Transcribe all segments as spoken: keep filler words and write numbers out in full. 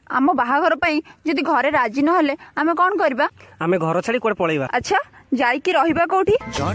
आम बाहाघर पई जदि घरे राजी न हेले आमे कोन करबा? आमे घर छाड़ी कोड पळैबा। अच्छा जाई की रहिबा कोठी?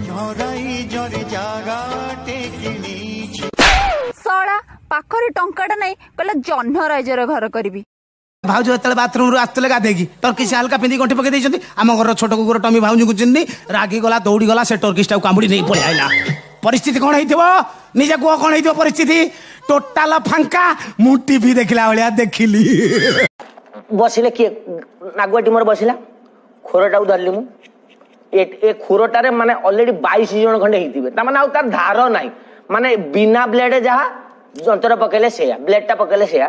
सळा पाखरे टंकाटा नै कहला जन्ह राइजर घर करबी। भाउज जेतले बाथरूम रु आस्तले गाधेकी टर्किश हल्का पिंदी गंठी पके देइछंती आम घर छोट कुकुर टमी भाउज को चिन्नी रागी गला दौड़ी गला से टर्किश टा कामुडी नै पळे आइला। परिस्थिति कोन हेइथिबो निजे को कोन हेइथिबो परिस्थिति टोटाल फांका मु टीवी देखला बलिया देखिली। बसिले के नागुआ टीमर बसिला खोरटा धरली मु ए ए खोरटारे माने ऑलरेडी बाईस जन खंडे हेइथिबे ता माने आ तार धार नाही माने बिना ब्लेड जहा जंतर पकेले सेया ब्लेड टा पकेले सेया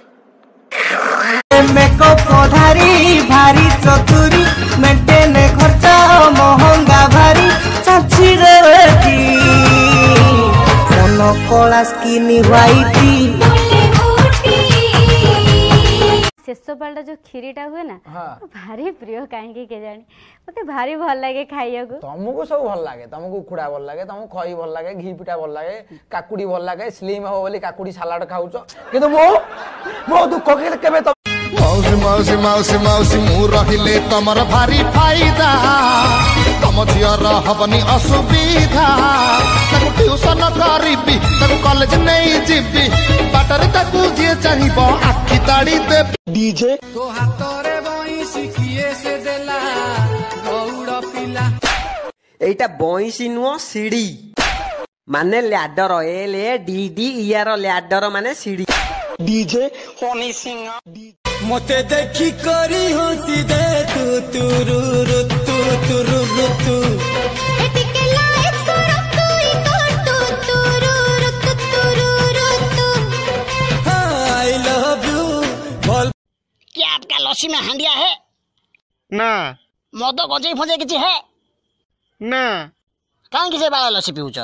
मेकअप पधारी भारी चतुरी मेंटेन खर्चा महंगा भारी चाची रे की मोनो कोला स्किन व्हाइटी शेष पालटा जो खीरीटा हुए ना भारी प्रिय कहीं के जानी मते भारी भल लागे खाइया को। तुमको सब भल लागे तुमको उखुड़ा भल लागे तुमको खई भल लागे घी पिठा भल लागे काकुड़ी भल लागे स्लिम हो बोली काकुड़ी सलाड खाउछ किंतु मो मो दुख के केबे त मौसी मौसी मौसी मौसी मु रहिले तमर भारी फायदा तम झियर हबनी असुविधा ताकू ट्यूशन करिबी ताकू कॉलेज नहीं जीबी बाटर ताकू जे चाहिबो आखी ताड़ी दे डीजे तो हातरे बइसी किए से देला गौड़ पिला एटा बइसी नुओ सीढ़ी माने ladder L A D D E R ladder माने सीढ़ी डीजे हनी सिंह मते देखी करी हंसी दे तू तू रु रु तू तू रु रु तू एटिके लाइक सुरो तू ई कर तू तू रु रु तू तू रु रु तू आई लव यू बोल। क्या आपका लस्सी में हंडिया है? ना। मद गजई फजे किछि है? ना। काहे किसे बाला लस्सी पिउछ?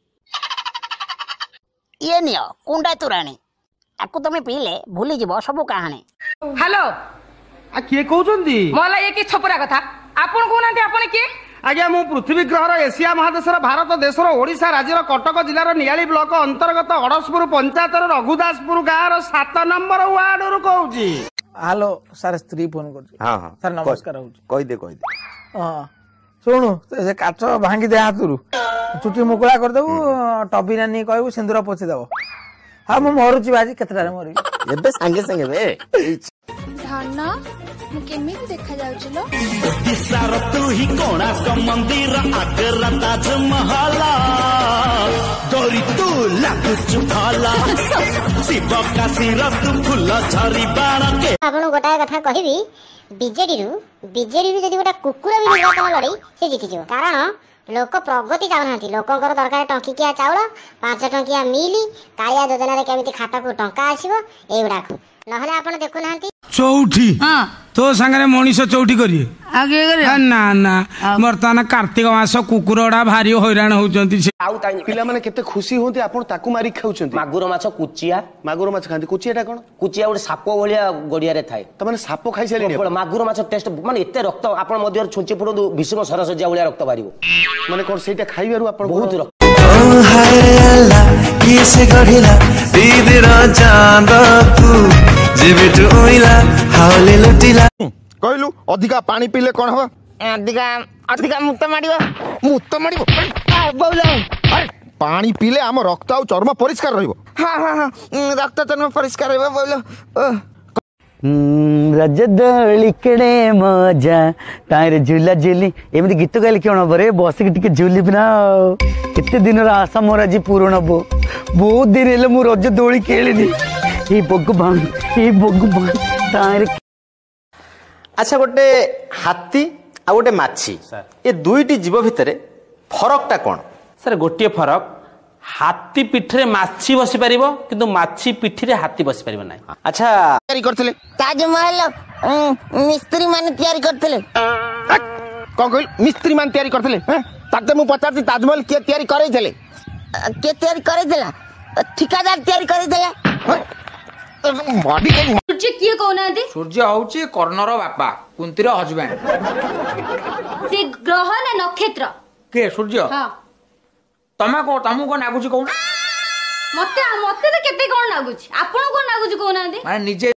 ये नियो कुंडा तुराणी आकु तमे पीले भूली जीव सब कहानी। हेलो आ के कहउचंदी मला ये की छपरा कथा आपन कोनांती आपन के? आज्ञा मु पृथ्वी ग्रहर एशिया महादेशर भारत देशर ओडिशा राज्यर कटक जिलार नियाली ब्लॉक अंतर्गत अड़सपुर पंचायतर रघुदासपुर गाँव सात नंबर वार्ड रु कहूची। हेलो सर स्त्री फोन करछि। हां हां सर नमस्कार होची कहि दे कहि दे। हां सुनु से काच भांगी दे हातुरु चुटी मुकुला कर देबू टबी नानी कहबू सिंदूर पोछि देबो। हां मु मरुची बाजी केतरा मरि एबे संगे संगे बे धन मु केमिति देखा जाउछलो दिसार तू ही कोणार्क मंदिर आगरा ताजमहल दरी तू लागुचु भला शिव काशीर तू फुल झरी बाण के। आपन गोटाय कथा कहिबी बीजेडी रु बीजेडी रु जदि गोटा कुकुर भी निर्वाचन लड़ई से जीति जिवो कारण लोक प्रगति चाहूना लोकंर दरकार टंकिया चाउल पांच टंकिया मिली कालिया योजना रे केमिति खाता को टंका आसीबो एगुडा को नहले आपण देखु नांती चौठी हां तो संगे मनीष चौठी करिए आगे करे ना ना वर्तमान कार्तिक मास कुकुरडा भारी हैरान होचंती आउ ताई पिला माने केते खुशी होंती आपण ताकू मारी खाउचंती। मागुर माछ कुचिया मागुर माछ खांती कुचियाटा कोन कुचिया उडे साप भलिया गडिया रे थाए त माने साप खाइ साली मागुर माछ टेस्ट माने एते रक्त आपण मध्यर छुंची पुडो भीष्म सरसज्या भलिया रक्त बारिबो माने कोन सेटा खाइबारु आपण बहुत रक्त। ओ हाय अल्लाह किसे गढिला दीदर चांद तू जेबे टोइला हावले लुटिला कहलु अधिका पानी पीले कोन हो? अधिका अधिका मुक्त माडिबो मुक्त माडिबो आ बोला अरे पानी पीले हम रक्त आ चर्म परिष्कार रहइबो। हां हां हां रक्त चर्म परिष्कार रहइबो बोलो रजदोली केड़े मजा तारे झूला झूली एमती गीत गाइले क्यों बरे बस के टिके झूली बिना केते दिन आशा मोर आज पूर्ण बो बहुत दिन हेले मु रज दोली खेलिनी ए भगवान ए भगवान तारे। अच्छा गोटे हाथी आ गोटे माछी ये दुईटी जीव भितर फरकटा कौन? सर गोटे फरक हाथी पिठरे माछी बसी पारिबो किंतु माछी पिठरे हाथी बसी पारिबो नाही। अच्छा तयारी करथिले ताजमहल मिस्त्री माने तयारी करथिले कोन कहल मिस्त्री मान तयारी करथिले हैं ताते मु पचारती ताजमहल के तयारी करै छले के तयारी करै देला ठिकादार तयारी करै देला बॉडी के सूर्य किए कहनांती? सूर्य होउची कर्णर बापा कुंतीर हजबैंड से ग्रह ना नक्षत्र के सूर्य हां तमे को तमु को नागुची कहू मते मते तो केते कोन नागुची आपण कोन नागुची कहनांती? माने निजे